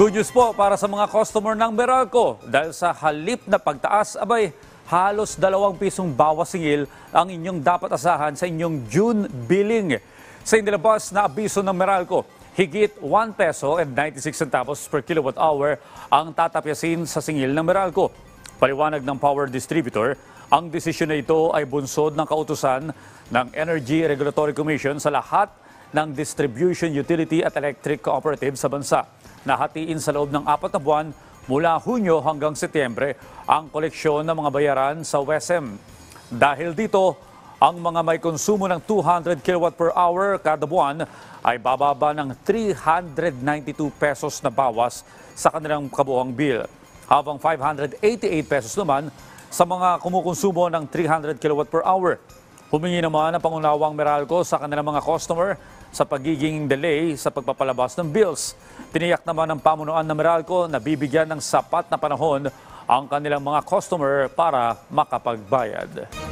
Good news po para sa mga customer ng Meralco dahil sa halip na pagtaas, abay, halos 2 pisong bawas singil ang inyong dapat asahan sa inyong June billing. Sa inilabas na abiso ng Meralco, higit 1 peso and 96 centavos per kilowatt hour ang tatapyasin sa singil ng Meralco. Paliwanag ng power distributor, ang desisyon na ito ay bunsod ng kautusan ng Energy Regulatory Commission sa lahat ng distribution, utility at electric cooperative sa bansa. Nahatiin sa loob ng 4 na buwan mula Hunyo hanggang Setyembre ang koleksyon ng mga bayaran sa WESM. Dahil dito, ang mga may konsumo ng 200 kilowatt per hour kada buwan ay bababa ng 392 pesos na bawas sa kanilang kabuuang bill. Habang 588 pesos naman sa mga kumukonsumo ng 300 kilowatt per hour. Humingi naman ang pangunawang Meralco sa kanilang mga customer sa pagiging delay sa pagpapalabas ng bills. Tiniyak naman ng pamunuan ng Meralco na bibigyan ng sapat na panahon ang kanilang mga customer para makapagbayad.